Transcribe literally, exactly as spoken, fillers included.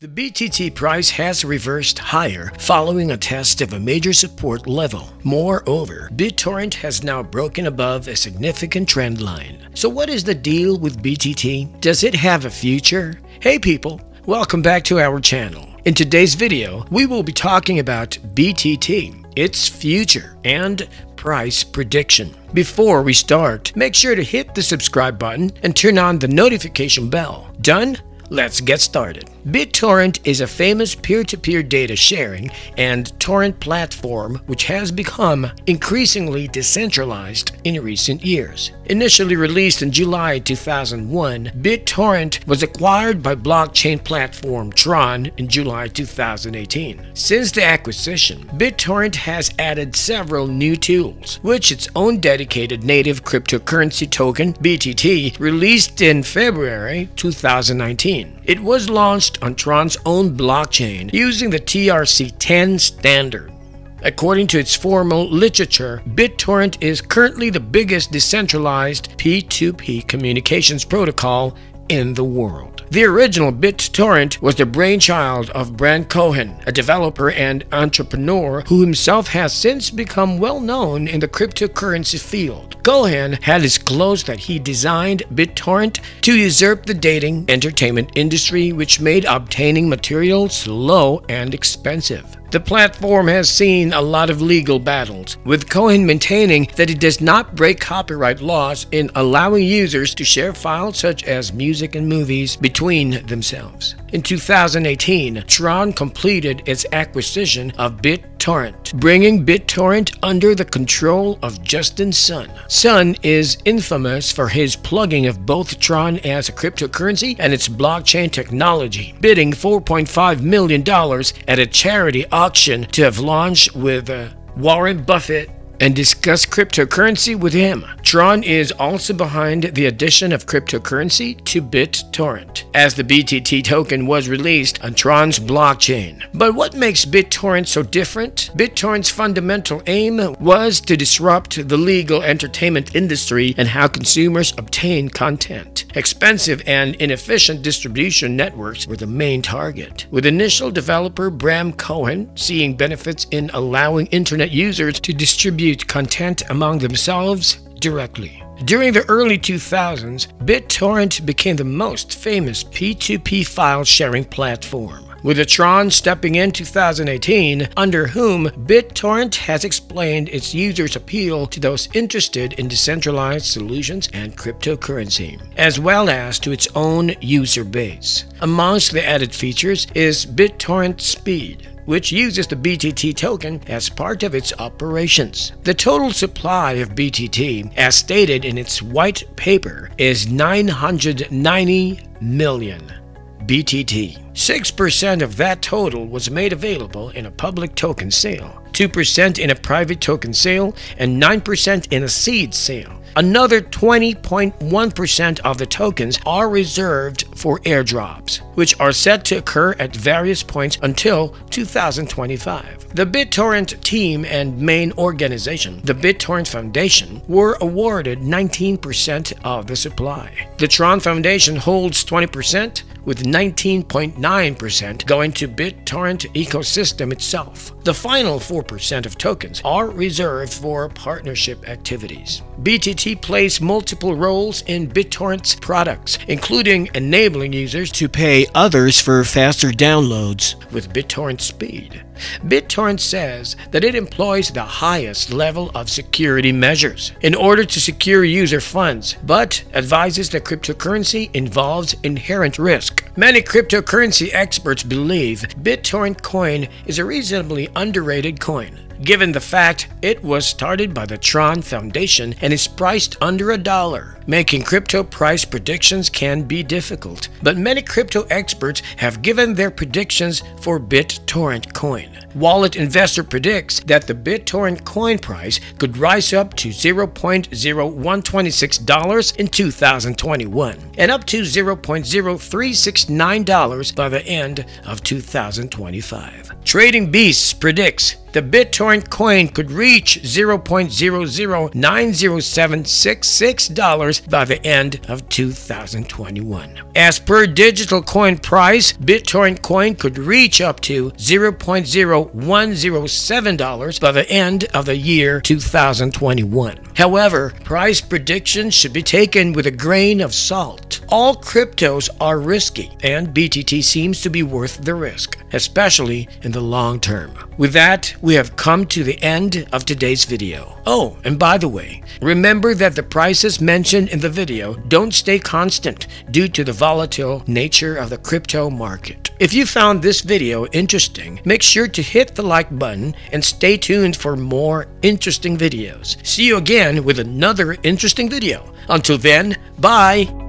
The B T T price has reversed higher following a test of a major support level. Moreover, BitTorrent has now broken above a significant trend line. So what is the deal with B T T? Does it have a future? Hey people, welcome back to our channel. In today's video, we will be talking about B T T, its future, and price prediction. Before we start, make sure to hit the subscribe button and turn on the notification bell. Done? Let's get started. BitTorrent is a famous peer-to-peer data sharing and torrent platform which has become increasingly decentralized in recent years. Initially released in July two thousand one, BitTorrent was acquired by blockchain platform Tron in July two thousand eighteen. Since the acquisition, BitTorrent has added several new tools, which its own dedicated native cryptocurrency token, B T T, released in February two thousand nineteen. It was launched on Tron's own blockchain using the T R C ten standard. According to its formal literature, BitTorrent is currently the biggest decentralized P two P communications protocol in the world. The original BitTorrent was the brainchild of Bram Cohen, a developer and entrepreneur who himself has since become well known in the cryptocurrency field. Cohen had disclosed that he designed BitTorrent to usurp the dating entertainment industry, which made obtaining materials slow and expensive. The platform has seen a lot of legal battles, with Cohen maintaining that it does not break copyright laws in allowing users to share files such as music and movies between themselves. In two thousand eighteen, Tron completed its acquisition of BitTorrent, bringing BitTorrent under the control of Justin Sun. Sun is infamous for his plugging of both Tron as a cryptocurrency and its blockchain technology, bidding four point five million dollars at a charity auction to have launched with uh, Warren Buffett and discuss cryptocurrency with him. Tron is also behind the addition of cryptocurrency to BitTorrent, as the B T T token was released on Tron's blockchain. But what makes BitTorrent so different? BitTorrent's fundamental aim was to disrupt the legal entertainment industry and how consumers obtain content. Expensive and inefficient distribution networks were the main target, with initial developer Bram Cohen seeing benefits in allowing internet users to distribute content among themselves directly. During the early two thousands, BitTorrent became the most famous P two P file sharing platform, with the Tron stepping in two thousand eighteen, under whom BitTorrent has explained its users' appeal to those interested in decentralized solutions and cryptocurrency, as well as to its own user base. Amongst the added features is BitTorrent Speed, which uses the B T T token as part of its operations. The total supply of B T T, as stated in its white paper, is nine hundred ninety million B T T. six percent of that total was made available in a public token sale, two percent in a private token sale, and nine percent in a seed sale. Another twenty point one percent of the tokens are reserved for airdrops, which are set to occur at various points until two thousand twenty-five. The BitTorrent team and main organization, the BitTorrent Foundation, were awarded nineteen percent of the supply. The Tron Foundation holds twenty percent, with nineteen point nine percent going to BitTorrent ecosystem itself. The final four percent of tokens are reserved for partnership activities. B T T plays multiple roles in BitTorrent's products, including enabling users to pay others for faster downloads with BitTorrent Speed. BitTorrent says that it employs the highest level of security measures in order to secure user funds, but advises that cryptocurrency involves inherent risk. Many cryptocurrency experts believe BitTorrent coin is a reasonably underrated coin, given the fact it was started by the Tron Foundation and is priced under a dollar. Making crypto price predictions can be difficult, but many crypto experts have given their predictions for BitTorrent coin. Wallet Investor predicts that the BitTorrent coin price could rise up to zero point zero one two six dollars in two thousand twenty-one and up to zero point zero three six nine dollars by the end of two thousand twenty-five. Trading Beasts predicts the BitTorrent coin could reach zero point zero zero nine zero seven six six dollars by the end of two thousand twenty-one. As per digital coin price, BitTorrent coin could reach up to zero point zero one zero seven dollars by the end of the year two thousand twenty-one. However, price predictions should be taken with a grain of salt. All cryptos are risky, and B T T seems to be worth the risk, especially in the long term. With that, we have come to the end of today's video. Oh, and by the way, remember that the prices mentioned in the video don't stay constant due to the volatile nature of the crypto market. If you found this video interesting, make sure to hit the like button and stay tuned for more interesting videos. See you again with another interesting video. Until then, bye!